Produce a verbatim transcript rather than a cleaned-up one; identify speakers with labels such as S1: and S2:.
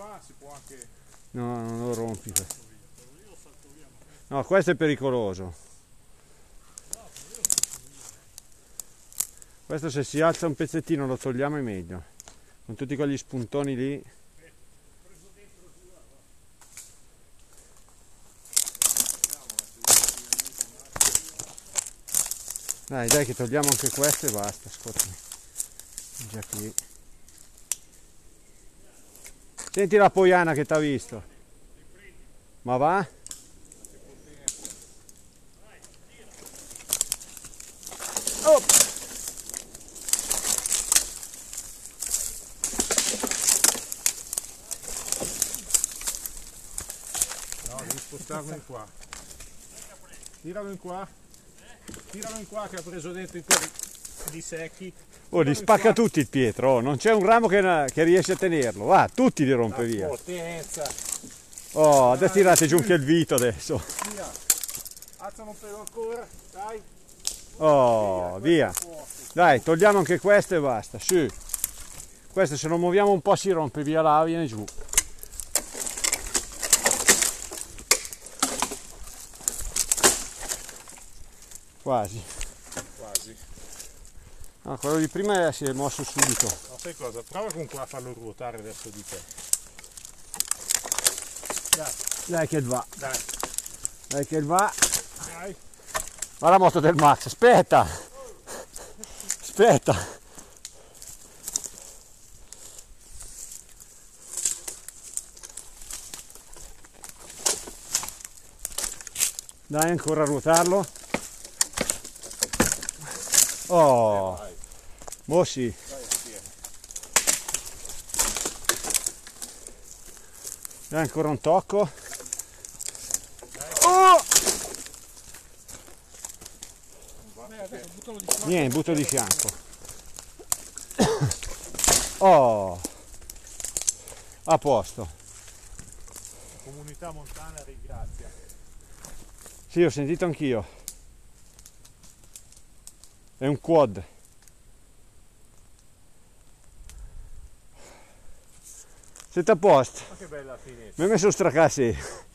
S1: qua si può anche...
S2: No, non lo rompi. No, questo è pericoloso. Questo se si alza un pezzettino lo togliamo è meglio. Con tutti quegli spuntoni lì. Dai, dai che togliamo anche questo e basta, ascoltami. Già qui. Senti la poiana che t'ha visto. Ma va? Oh.
S1: No, devi spostarlo in qua. Tiralo in qua. Tiralo in qua che ha preso dentro i quelli di secchi.
S2: Oh, li spacca tutti il Pietro, oh, non c'è un ramo che, che riesce a tenerlo. Va, tutti li rompe
S1: La
S2: via.
S1: potenza.
S2: Oh, adesso tirate giù anche il vito adesso.
S1: Via. Alzano un pelo ancora, dai.
S2: Oh, via. Dai, togliamo anche questo e basta, su. Questo se lo muoviamo un po' si rompe via là, viene giù. Quasi.
S1: Quasi.
S2: No, quello di prima si è mosso subito.
S1: Ma sai cosa? Prova con qua a farlo ruotare verso di te. Dai.
S2: Dai che va.
S1: Dai.
S2: Dai che va.
S1: Dai.
S2: Va la moto del Max, aspetta. Aspetta. Dai ancora a ruotarlo. Oh, mo sì. Dai ancora un tocco. Oh! Niente, butto di fianco. Oh, a posto.
S1: La comunità montana ringrazia.
S2: Sì, ho sentito anch'io. È un quad. Siete a posto?
S1: Ma che bella finestra.
S2: Mi hai messo stracassi.